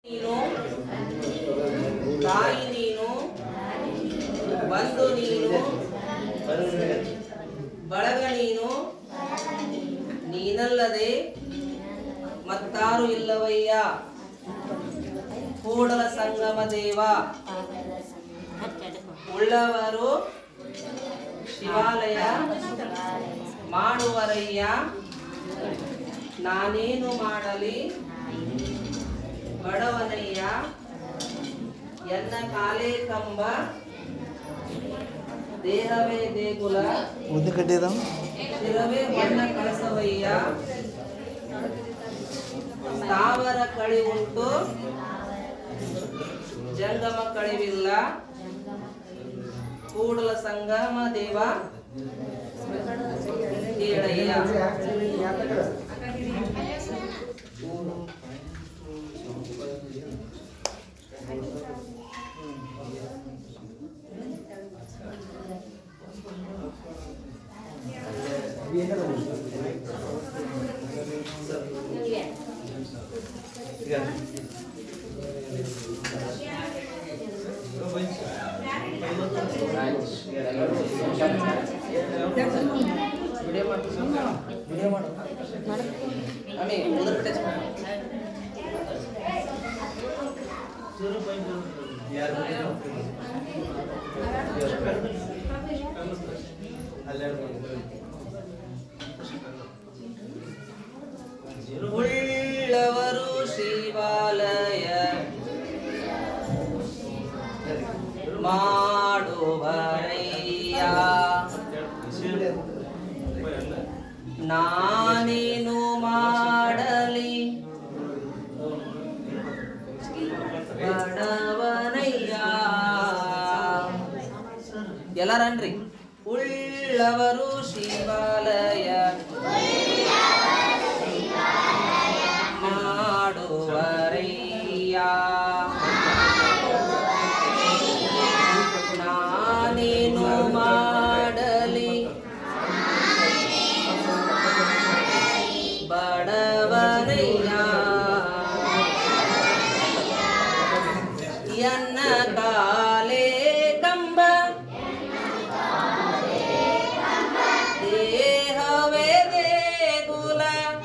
ನೀನು ತಾಯಿ ನೀನು ಬಂಧು ನೀನು ಬಳಗ ನೀನು ನೀನಲ್ಲದೆ ಮತ್ತಾರು ಇಲ್ಲವಯ್ಯ ಕೂಡಲ ಸಂಗಮ ದೇವ ಉಳ್ಳವರು ಶಿವಾಲಯ ಮಾಡುವರಯ್ಯ ನಾನೇನು ಮಾಡಲಿ ಬಡವನಯ್ಯ ಎನ್ನ ಕಾಲೇ ಕಂಬ ದೇಹವೇ ದೇಗುಲ ಶಿರವೇ ಬಣ್ಣ ಕಳಸವಯ್ಯ ಸ್ಥಾವರ ಕಳಿ ಉಂಟು ಜಂಗಮ ಕಳಿವಿಲ್ಲ ಕೂಡಲ ಸಂಗಮ ದೇವ ಕೇಳಯ್ಯ. ಉಳ್ಳವರು ಶಿವಾಲಯ ಮಾಡುವರಯ್ಯ ನಾನೇನು ಮಾಡಲಿ ಬಡವನಯ್ಯ. ಎಲ್ಲರನ್ರಿ ಉಳ್ಳವರು ಶಿವಾಲಯ ಮಾಡುವರಯ್ಯ ನಾನೇನು ಮಾಡಲಿ ಬಡವನಯ್ಯ ಎನ್ನ ಕಾಲೇ ಕಂಬ ದೇಹವೇ ದೇಗುಲ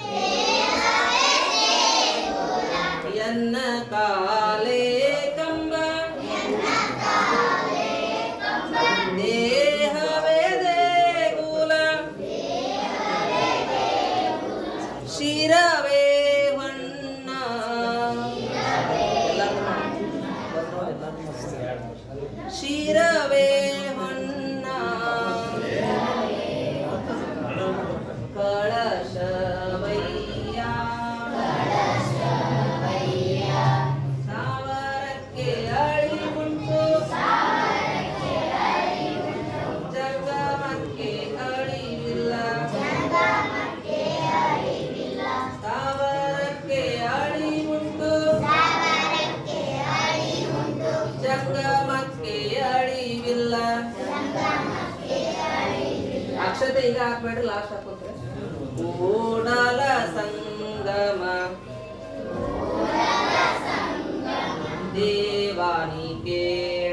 ಎನ್ನ ಕಾಲೇ ಕಂಬ ದೇಹವೇ ದೇಗುಲ ಶಿರವೇ ಹೊನ್ನ ಶಿರವೇ ಹೊನ್ನ ಕಳಶವಯ್ಯ ಸಾವರಕ್ಕೆ ಅಳಿ ಉಂಟು ಜಂಗಮಕ್ಕೆ ಅಳಿವಿಲ್ಲ ಸಾವರಕ್ಕೆ ಅಳಿ ಉಂಟು ಜಂಗಮಕ್ಕೆ ಅಳಿವಿಲ್ಲ. ಅಕ್ಷತೆ ಈಗ ಹಾಕ್ಬೇಡ್ರಿ, ಲಾಸ್ಟ್ ಹಾಕೋದ್ರೆ ಕೂಡಲ ಸಂಗಮ ದೇವಾನಿ ಕೇಳ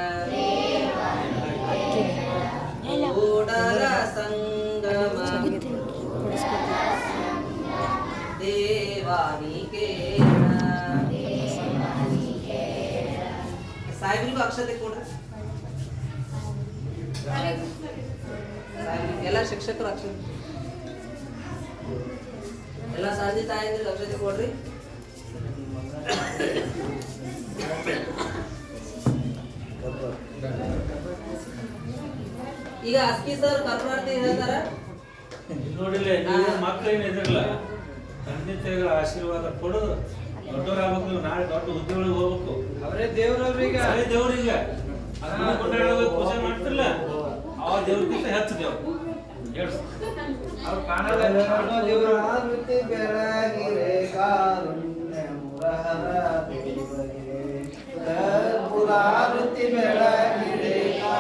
ಕೂಡಲ ಸಂಗಮ ದೇವಾನಿ ಕೇಳ. ಸಾಹೇಬ್ರಿಗೂ ಅಕ್ಷತೆ ಕೊಡ್ರಿ, ಎಲ್ಲ ಶಿಕ್ಷಕರು ಅಕ್ಷತೆ, ಎಲ್ಲ ತಂದೆ ತಾಯಿದ್ರೆ ಅಕ್ಷತೆ ಕೊಡ್ರಿ. ಈಗ ಅಸ್ಕಿ ಸರ್ ಕರ್ನಾಟಕ ಹೇಳ್ತಾರ ನೋಡಿಲ್ಲ, ಮಕ್ಕಳೇನು ಇದ್ರಲ್ಲ ತಂದೆ ತಾಯಿಗಳ ಆಶೀರ್ವಾದ ಕೊಡೋದು ದೊಡ್ಡವರಾಗಬೇಕು. ನೀವು ನಾಳೆ ದೊಡ್ಡ ಹುದ್ದೆಗಳಿಗೆ ಹೋಗ್ಬೇಕು. ಅವರೇ ದೇವ್ರವ್ರೀಗ, ಅವರೇ ದೇವ್ರೀಗ ಪೂಜೆ ಮಾಡ್ತಿರಲ್ಲ, ಆ ದೇವ್ರಿಗಿಂತ ಹೆಚ್ಚು ದೇವ್ರು ಅವ್ರು ಕಾಣಲ್ಲ. ದೇವ್ರು ಬೆಳಗಿರೆ ಕಾರುಣ್ಯ ಮುರಹರ ಪುರಾವೃತ್ತಿ ಬೆಳಗಿರೆ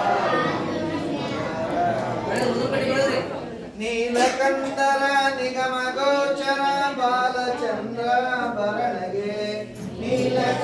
ನೀಲಕಂದರ ನಿಗಮ ಗೋಚರ ಬಾಲಚಂದ್ರ ಭರಣಗೆ ನೀಲಕ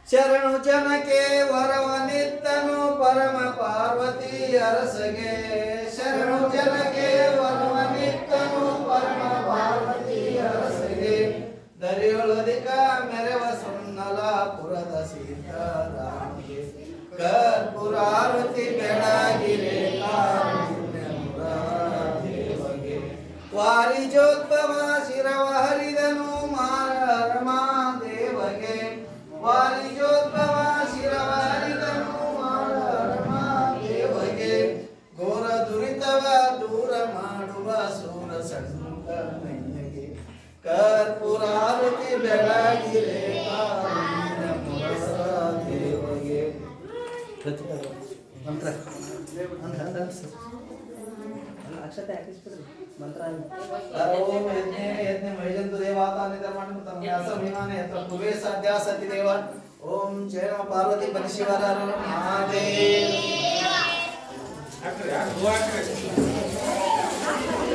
ಶರಣು ಜನಕ್ಕೆ ವರವನಿತ್ತನು ಪರಮ ಪಾರ್ವತಿ ಅರಸಗೆ ಶರಣು ಜನಕ್ಕೆ ವರವನಿತ್ತನು ಪರಮ ಪಾರ್ವತಿ ಅರಸಗೆ ದರಿಯೊಳದಿಕ ಮೆರವ ಸುನ್ನಲಾಪುರದ ಸೀತಾರಾಮಗೆ ಕರ್ಪೂರಾರತಿ ಬೆಳಗಿರೆ ಕಾರುಣ್ಯ ಮುರಾದೇವಗೆ ವಾರಿಜೋದ್ಭವ ಶಿರವ ಹರಿದನು ಮಾರಮಾದೇವಗೆ ವಾರಿಜೋದ್ಭವ ಶಿರವ ಹರಿದನು ಮಾರಮಾದೇವಗೆ ಘೋರ ದುರಿತವ ದೂರ ಮಾಡುವ ಸೂರ ಸಂತನಿಗೆ ಕರ್ಪೂರಾರತಿ ಬೆಳಗಿರೆ ಕಾರುಣ್ಯ ಮುರಾದೇವಗೆ ಮಂತ್ರ ಅಕ್ಷತೆ ಹಾಕಿಸ್ಬಿಡ್ರಿ ಮಂತ್ರ ಓಂ ಯಜ್ಞೆ ಯಜ್ಞ ಮೈಜಂತು ದೇವಾತಾನಿ ಧರ್ಮಾಣಿ ತಮ್ಯಾಸಮಿಮಾನೆ ಯತ್ರ ಪುವೇ ಸಾಧ್ಯ ಸತಿ ದೇವ ಓಂ ಜಯ ನಮ ಪಾರ್ವತಿ ಪರಶಿವರ ಮಹಾದೇವ ಹಾಕ್ರಿ, ಯಾಕೆ ಹೂ ಹಾಕ್ರಿ?